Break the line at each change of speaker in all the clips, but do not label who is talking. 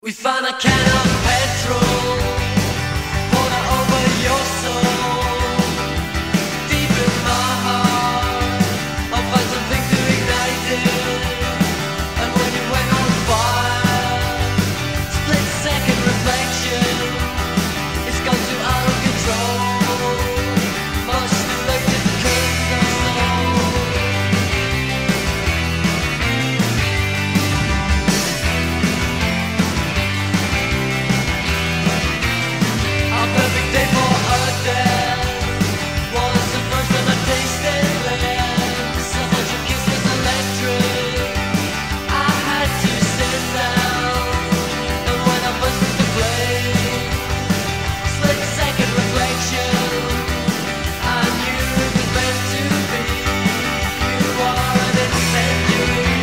We found a can of petrol, poured it over your soul. Deep in my heart, I'll find something to ignite it. And when you went on fire, split second reflection, it's gone too out of control. Much too late to curse the soul. Perfect day for a death was the first time I tasted lead. So much your kiss was electric. I had to sit down, and when I burst into flame, split second reflection, I knew it was meant to be. You are an incendiary.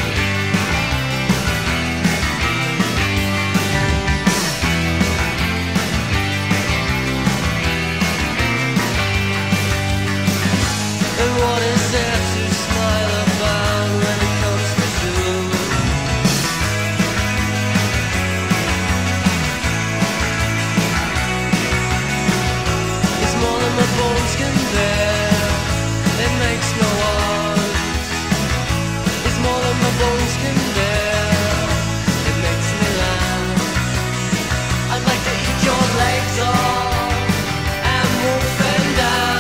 And what is there to smile about when it comes to Zoom? It's more than my bones can bear. It makes no odds. It's more than my bones can bear. It makes me laugh. I'd like to eat your legs off and move them down.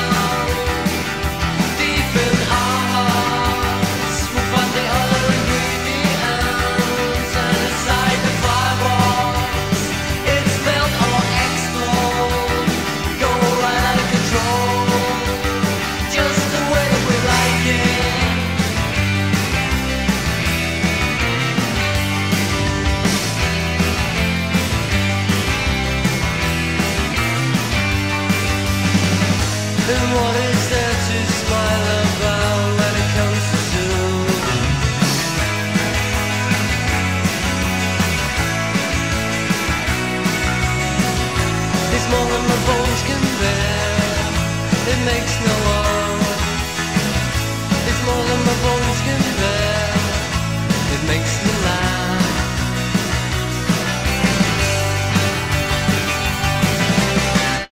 Deep in our hearts, we'll find the other ingredients, and inside the firebox, it's melt or explode, go right out of control, just the way that we like it. And what is there to smile about when it comes to Zoom? It's more than my bones can bear. It makes no odds. It's more than my bones